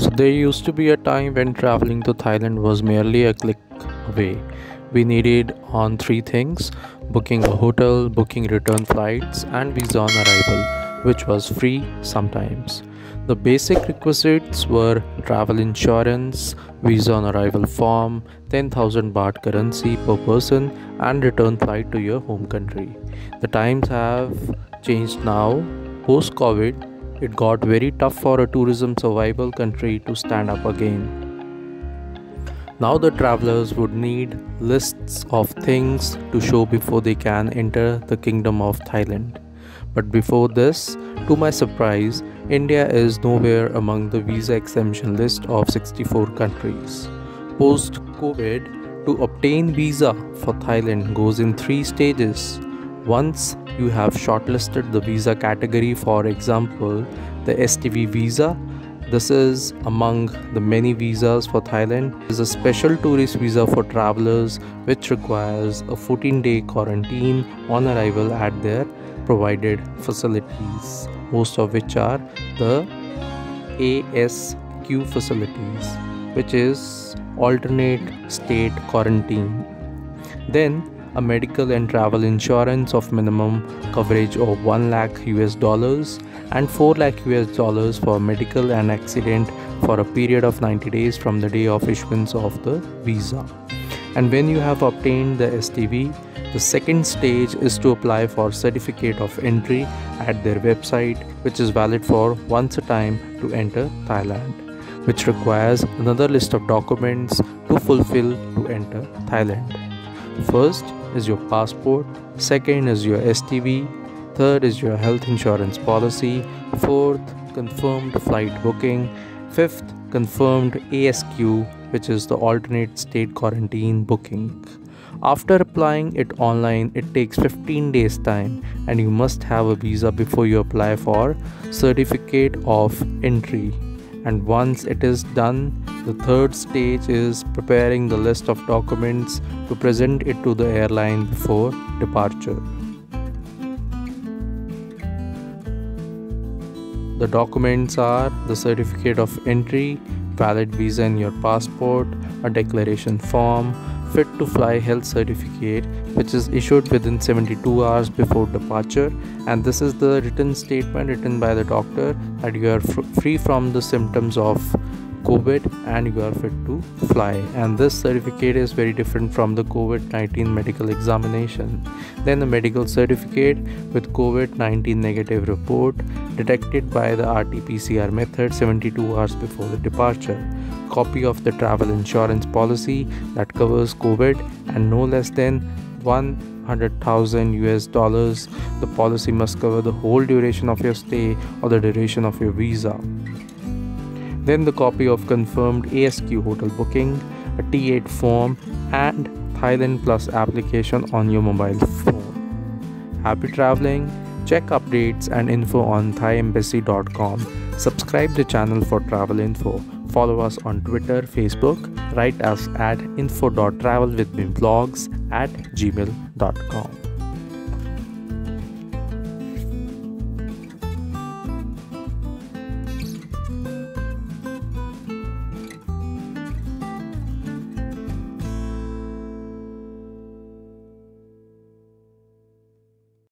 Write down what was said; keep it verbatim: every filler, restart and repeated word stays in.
So there used to be a time when traveling to Thailand was merely a click away. We needed on three things: booking a hotel, booking return flights, and visa on arrival, which was free sometimes. The basic requisites were travel insurance, visa on arrival form, ten thousand baht currency per person, and return flight to your home country. The times have changed now. Post COVID, it got very tough for a tourism survival country to stand up again. Now the travelers would need lists of things to show before they can enter the Kingdom of Thailand. But before this, to my surprise, India is nowhere among the visa exemption list of sixty-four countries. Post COVID, to obtain visa for Thailand goes in three stages. Once you have shortlisted the visa category, for example, the S T V visa, this is among the many visas for Thailand. There is a special tourist visa for travelers which requires a fourteen day quarantine on arrival at their provided facilities, most of which are the A S Q facilities, which is alternate state quarantine. Then a medical and travel insurance of minimum coverage of one lakh U S dollars and four lakh U S dollars for medical and accident for a period of ninety days from the day of issuance of the visa. And when you have obtained the S T V, the second stage is to apply for certificate of entry at their website, which is valid for once a time to enter Thailand, which requires another list of documents to fulfill to enter Thailand. First is your passport, second is your S T V, third is your health insurance policy, fourth confirmed flight booking, fifth confirmed A S Q, which is the alternate state quarantine booking. After applying it online, it takes fifteen days time, and you must have a visa before you apply for certificate of entry. And once it is done, the third stage is preparing the list of documents to present it to the airline before departure. The documents are the certificate of entry, valid visa in your passport, a declaration form, fit to fly health certificate, which is issued within seventy-two hours before departure, and this is the written statement written by the doctor that you are free from the symptoms of COVID and you are fit to fly. And this certificate is very different from the COVID nineteen medical examination. Then the medical certificate with COVID nineteen negative report detected by the R T P C R method seventy-two hours before the departure. Copy of the travel insurance policy that covers COVID and no less than one hundred thousand U S dollars. The policy must cover the whole duration of your stay or the duration of your visa. Then the copy of confirmed A S Q hotel booking, a T eight form, and Thailand Plus application on your mobile phone. Happy traveling! Check updates and info on thai embassy dot com. Subscribe the channel for travel info. Follow us on Twitter, Facebook. Write us at info dot travel with me vlogs at gmail dot com.